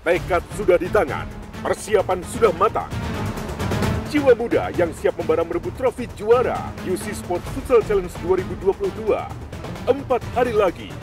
Tekad sudah di tangan, persiapan sudah matang. Jiwa muda yang siap membara merebut trofi juara UC Sport Futsal Challenge 2022. 4 hari lagi,